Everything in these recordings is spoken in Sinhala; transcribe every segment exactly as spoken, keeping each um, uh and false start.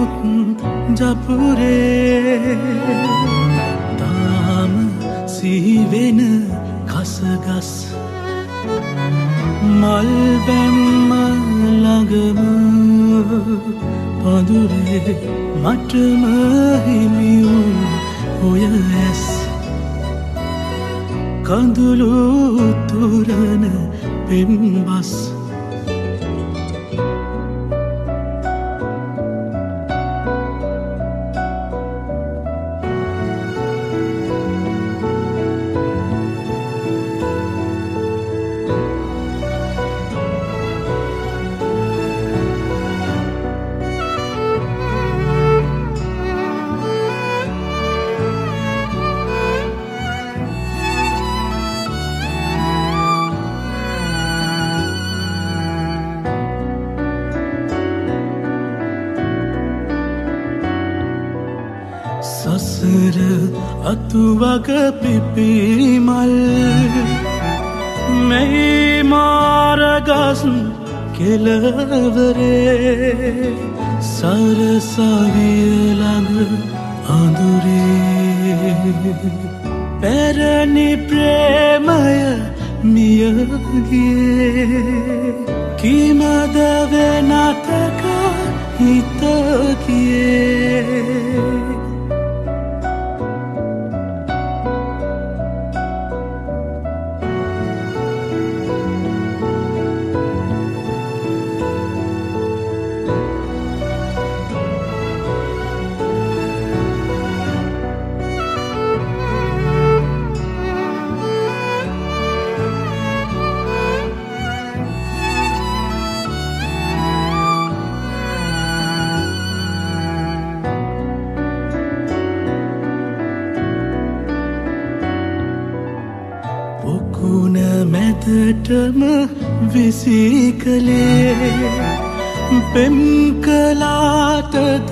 මුත් ජපුරේ තාම සිහිවෙන කසගස් මල් බැම්ම ළඟම පඳුරේ මටම හිමි වූ ඔය ඇස් කඳුළු තුරන පෙම්බස් සසර අතුවග පිපිමල් මෙහි මාරගස් කෙලවරේ සරසවිය ළඟ අඳුරේ පැරණි ප්‍රේමය මියගියේ කිමද වෙනතක හිත ගියේ පොකුණ මැදටම විසිකලේ පෙම් කලාටද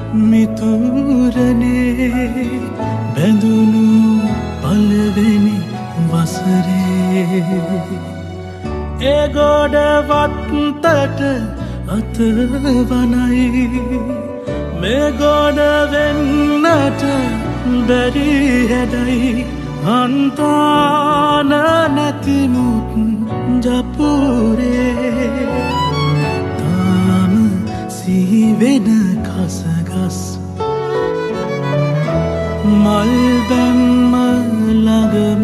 මිතුරනේ බැඳුණු පළවෙනි වසරේ ඒ ගොඩවත්තට අතවනයි මේ ගොඩ වෙන්නට බැරි හැඩයි අන්තාන නැතිමුත් ජපුරේ තාම සිහිවෙන කසගස් මල් බැම්ම ළඟම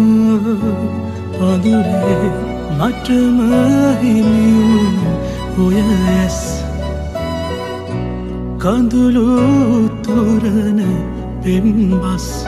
පඳුරේ මටම හිමි වූ ඔය ඇස් කඳුළු තුරන පෙම්බස්